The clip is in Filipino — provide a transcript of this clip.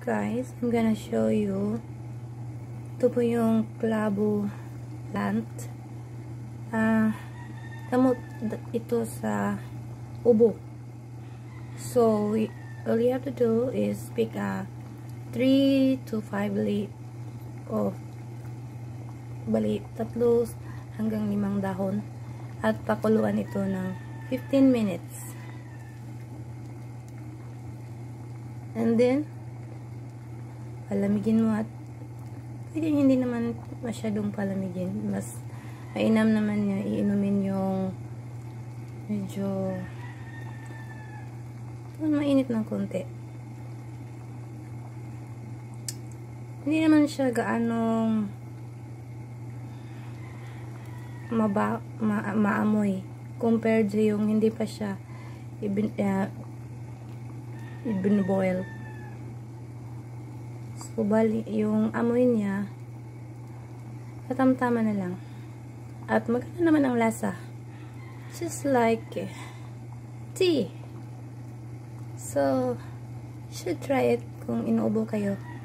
guys, I'm gonna show you. Ito po yung clavo plant. Gamot ito sa ubo. So, all you have to do is pick a 3 to 5 leaf of bali, 3 hanggang 5 dahon at pakuluan ito ng 15 minutes. And then, palamigin mo at pwede hindi naman masyadong palamigin. Mas mainam naman niya, iinumin yung medyo mainit ng konti. Hindi naman siya gaanong maamoy compared sa yung hindi pa siya ibin-boil. So, bali, yung amoy niya katamtama na lang. At maganda naman ang lasa. Just like tea. So, should try it kung inuubo kayo.